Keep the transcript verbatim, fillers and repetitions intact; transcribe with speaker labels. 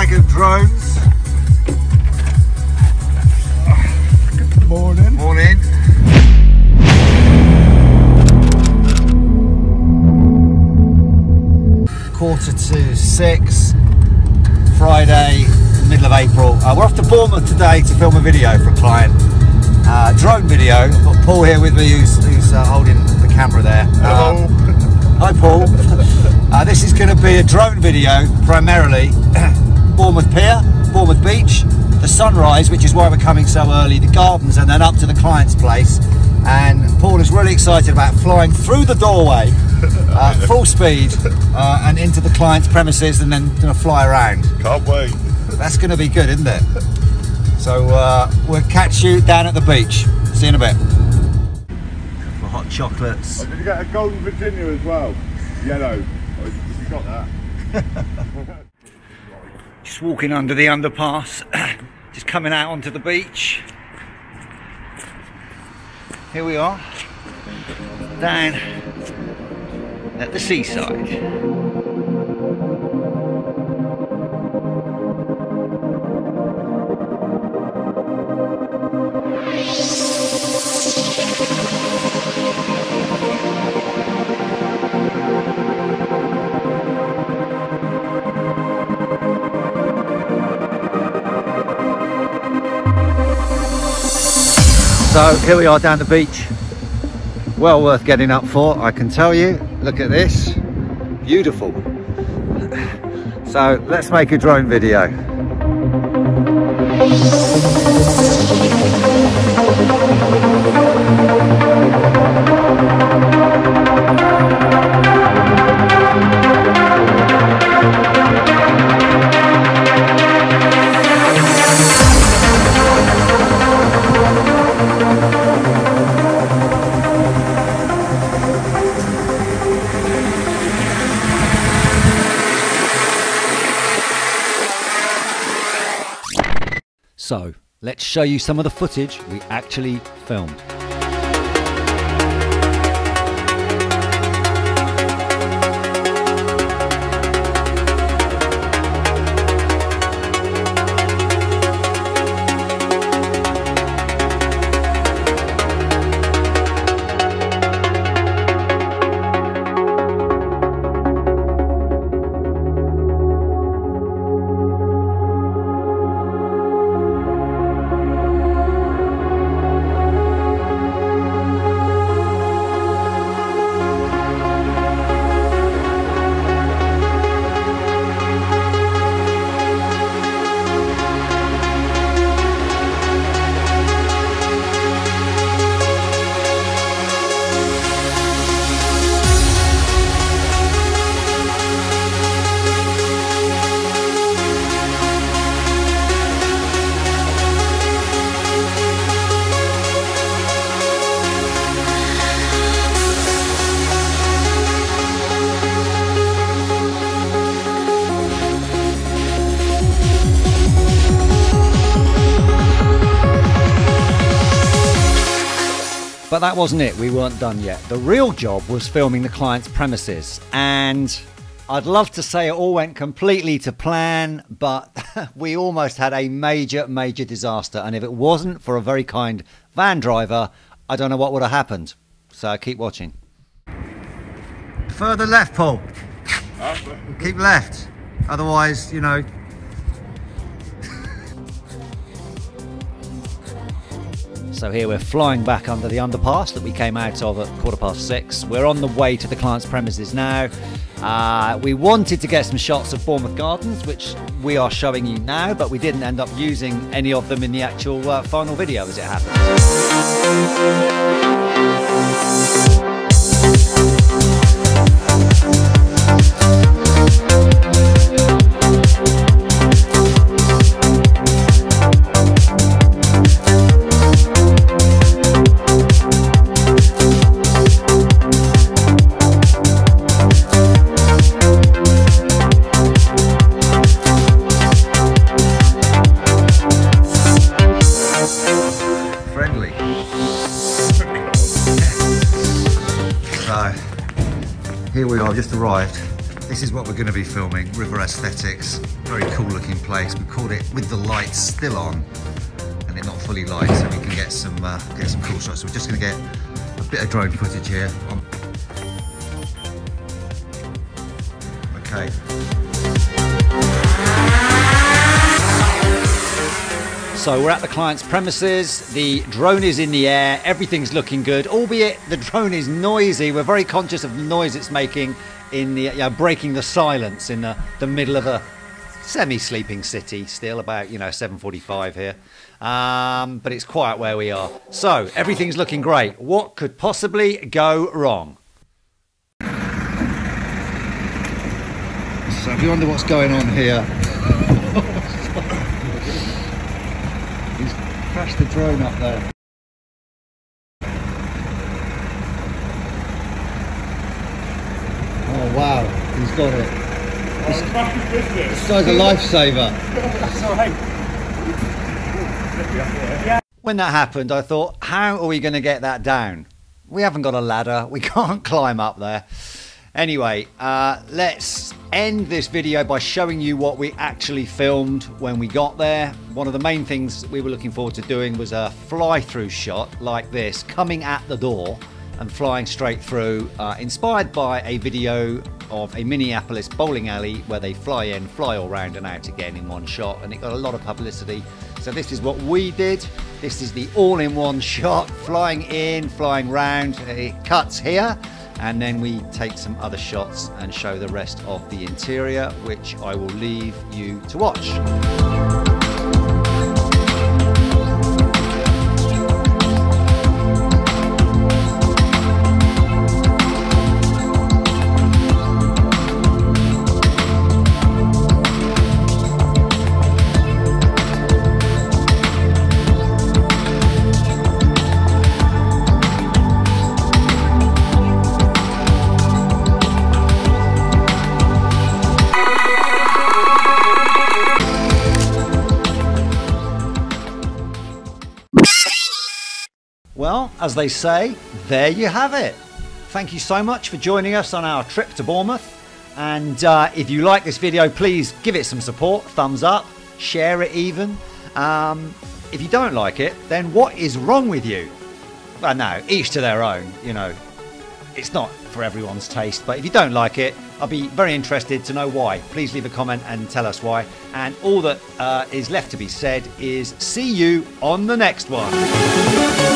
Speaker 1: bag of drones.
Speaker 2: Good morning.
Speaker 1: Morning. Quarter to six, Friday, middle of April. Uh, we're off to Bournemouth today to film a video for a client. Uh, drone video. I've got Paul here with me who's, who's uh, holding the camera there.
Speaker 2: Hello.
Speaker 1: Um, hi Paul. uh, this is going to be a drone video primarily. Bournemouth Pier, Bournemouth Beach, the sunrise, which is why we're coming so early, the gardens, and then up to the client's place. And Paul is really excited about flying through the doorway, uh, full speed, uh, and into the client's premises, and then going to fly around.
Speaker 2: Can't wait.
Speaker 1: That's going to be good, isn't it? So uh, we'll catch you down at the beach. See you in a bit. For hot chocolates.
Speaker 2: Oh, did you get a golden Virginia as well? Yellow. Oh, you got that?
Speaker 1: Just walking under the underpass, just coming out onto the beach. Here we are, down at the seaside. So here we are down the beach, well worth getting up for, I can tell you. Look at this, beautiful. So let's make a drone video. So, let's show you some of the footage we actually filmed. But that wasn't it, we weren't done yet. The real job was filming the client's premises, and I'd love to say it all went completely to plan, but we almost had a major, major disaster, and if it wasn't for a very kind van driver, I don't know what would have happened. So keep watching. Further left, Paul. Keep left, otherwise, you know. So here we're flying back under the underpass that we came out of at quarter past six. We're on the way to the client's premises now. Uh, we wanted to get some shots of Bournemouth Gardens, which we are showing you now, but we didn't end up using any of them in the actual uh, final video as it happens. Here we are, just arrived. This is what we're going to be filming, River Aesthetics. Very cool looking place. We caught it with the lights still on and it not fully light, so we can get some uh, get some cool shots. So we're just going to get a bit of drone footage here. On. Okay. So we're at the client's premises, the drone is in the air, everything's looking good, albeit the drone is noisy. We're very conscious of the noise it's making in the, you know, breaking the silence in the, the middle of a semi-sleeping city still, about, you know, seven forty-five here. Um, but it's quiet where we are. So everything's looking great. What could possibly go wrong? So if you wonder what's going on here, he's crashed the drone up there. Oh wow, he's got it. This, this guy's a lifesaver. That's all right. When that happened, I thought, how are we going to get that down? We haven't got a ladder. We can't climb up there. Anyway, uh, let's end this video by showing you what we actually filmed when we got there. One of the main things we were looking forward to doing was a fly-through shot like this, coming at the door and flying straight through, uh, inspired by a video of a Minneapolis bowling alley where they fly in, fly all round and out again in one shot, and it got a lot of publicity. So this is what we did. This is the all-in-one shot, flying in, flying round. It cuts here, and then we take some other shots and show the rest of the interior, which I will leave you to watch. Well, as they say, there you have it. Thank you so much for joining us on our trip to Bournemouth. And uh, if you like this video, please give it some support, thumbs up, share it even. Um, if you don't like it, then what is wrong with you? Well, no, each to their own, you know. It's not for everyone's taste, but if you don't like it, I'll be very interested to know why. Please leave a comment and tell us why. And all that uh, is left to be said is see you on the next one.